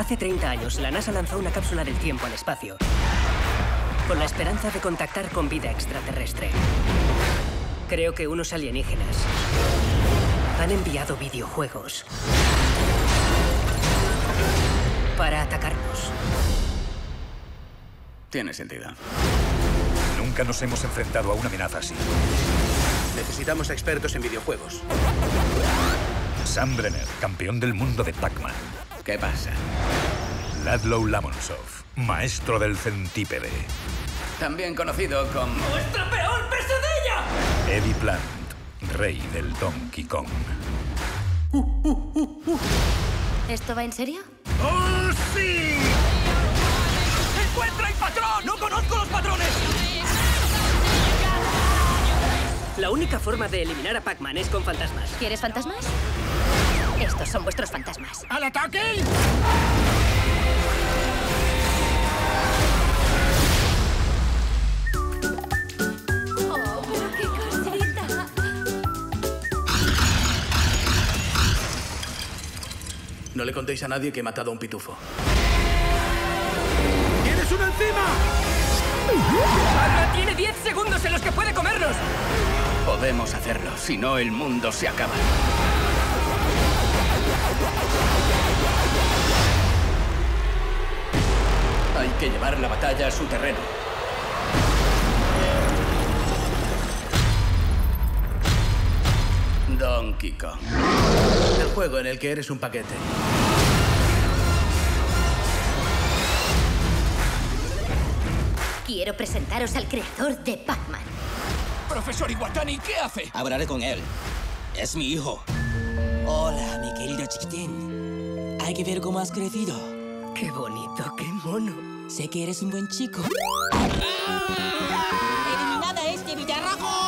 Hace 30 años, la NASA lanzó una cápsula del tiempo al espacio con la esperanza de contactar con vida extraterrestre. Creo que unos alienígenas han enviado videojuegos para atacarnos. Tiene sentido. Nunca nos hemos enfrentado a una amenaza así. Necesitamos expertos en videojuegos. Sam Brenner, campeón del mundo de Pac-Man. ¿Qué pasa? Laszlo Lamonsov, maestro del centípede. También conocido como... ¡Nuestra peor pesadilla! Eddie Plant, rey del Donkey Kong. ¿Esto va en serio? ¡Oh, sí! ¡Encuentra el patrón! ¡No conozco los patrones! La única forma de eliminar a Pac-Man es con fantasmas. ¿Quieres fantasmas? Estos son vuestros fantasmas. ¡Al ataque! ¡Oh, pero qué cosita! No le contéis a nadie que he matado a un pitufo. ¡Tienes uno encima! ¡Alba tiene 10 segundos en los que puede comernos! Podemos hacerlo, si no el mundo se acaba. Hay que llevar la batalla a su terreno. Donkey Kong. El juego en el que eres un paquete. Quiero presentaros al creador de Pac-Man. Profesor Iwatani, ¿qué hace? Hablaré con él. Es mi hijo. Hola, mi querido chiquitín. Hay que ver cómo has crecido. ¡Qué bonito, qué mono! Sé que eres un buen chico. ¡Eliminada este bicharraco!